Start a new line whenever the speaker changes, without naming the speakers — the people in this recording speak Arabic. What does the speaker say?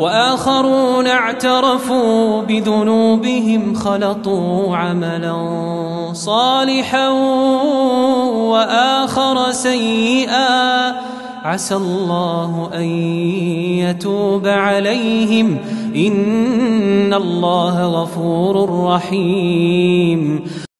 وآخرون اعترفوا بذنوبهم خلطوا عملا صالحا وآخر سيئا عسى الله أن يتوب عليهم إن الله غفور رحيم.